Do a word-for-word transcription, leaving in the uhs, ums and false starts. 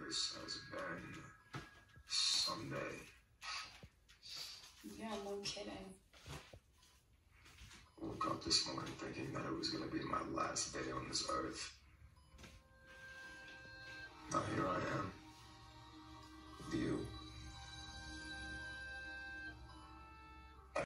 this has been someday. Yeah, no kidding. Woke up this morning thinking that it was going to be my last day on this earth. Now here I am.